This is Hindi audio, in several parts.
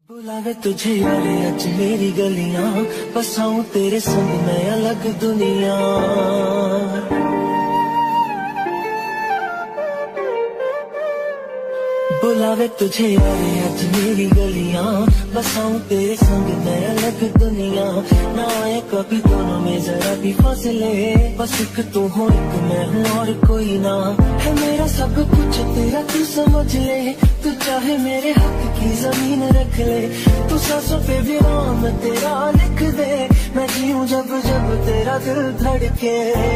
बुलावे तुझे यारे अज मेरी गलियां, बसाऊं तेरे संग मैं अलग दुनिया। बुलावे तुझे यारे अज मेरी गलियां, बसाऊं तेरे संग मैं अलग दुनिया। ना आए कभी दोनों में जरा भी फासले, बस एक तू हो एक मैं हूँ और कोई ना। है मेरा सब कुछ तेरा तू समझ ले, तू चाहे मेरे हक की जमीन रख ले। तू सांसों पे भी नाम तेरा लिख दे, मैं जीऊं जब जब तेरा दिल धड़के।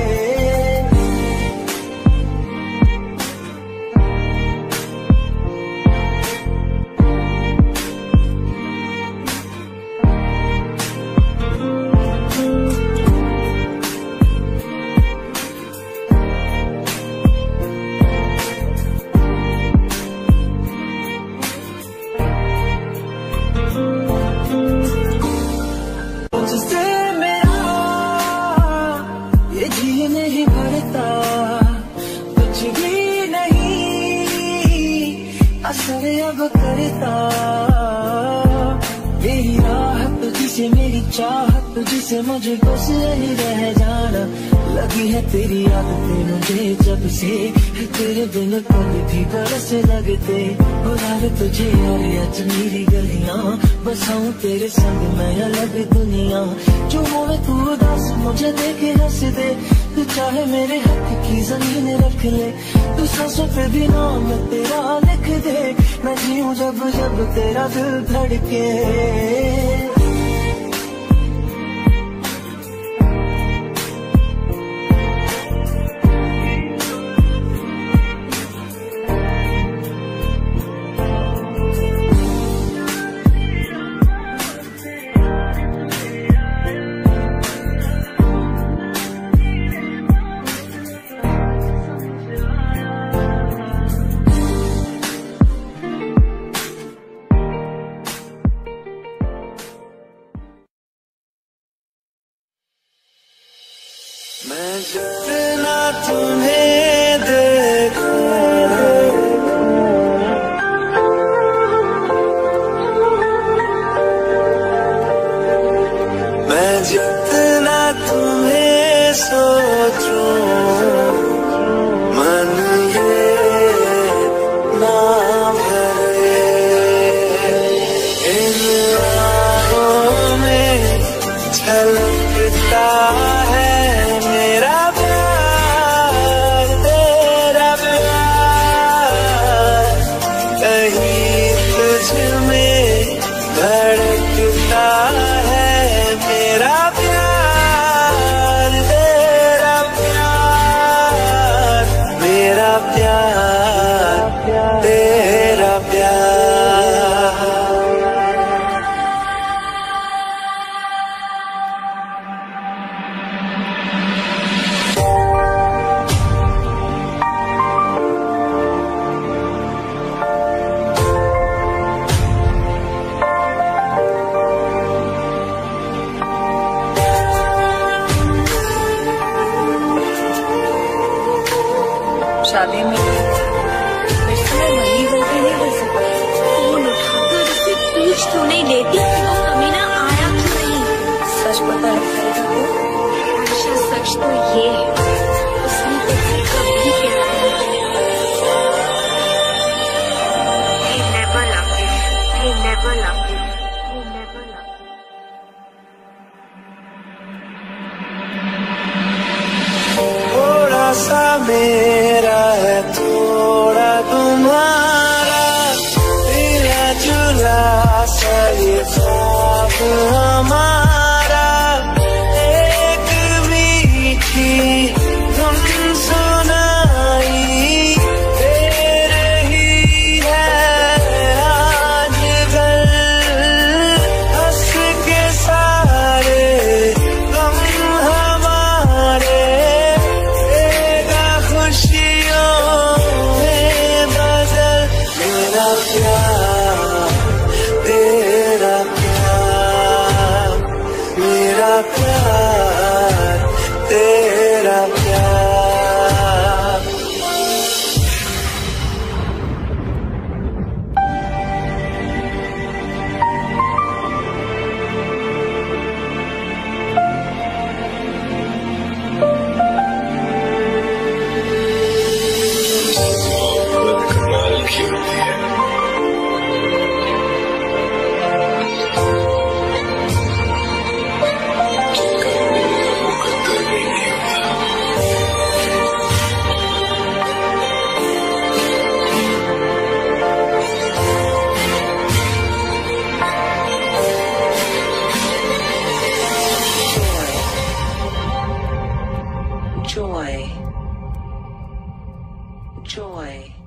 नहीं भरता कुछ भी नहीं, असर अब करता। मेरी राहत तुझसे मेरी चाहत तुझसे मुझे बस यही रह जाना। लगी है तेरी आदतें मुझे जब से, तेरे बिन पल भी बरस लगते। बुलावे तुझे यारे अज मेरी गलियां, बसाऊं तेरे संग मैं अलग दुनिया। जो होवे तू उदास मुझे देखे हंस दे, तू चाहे मेरे हक की जमीन रख ले। तू सांसों पे भी नाम तेरा लिख दे, मैं जीऊं जब जब तेरा दिल धड़के। मैं जितना तुम्हें देखूं, मैं जितना तुम्हें सोचूं, मन ये ना भरे। इन राहों में छलकता है मेरा प्यार, तेरा प्यार। कहीं तुझ में धड़कता है मेरा प्यार, तेरा प्यार। मेरा प्यार तेरा प्यार। शादी में वही गलती नहीं कर सकती। फोन उठाकर उससे पूछ क्यों नहीं लेती कि वो कमीना आया क्यों नहीं। सच पता लगता है हमेशा सच तो ये है, उसने तुझसे कभी प्यार नहीं किया। He never loved you. He never loved you. He never loved you. थोड़ा सा मेरा है थोड़ा तुम्हारा, मिला जुला सा ये ख्वाब हमारा। एक मीठी धुन सुनाई दे रही है आजकल, हंस के सारे गम हमारे खुशियों में बदल। मेरा प्यार तेरा प्यार, boy.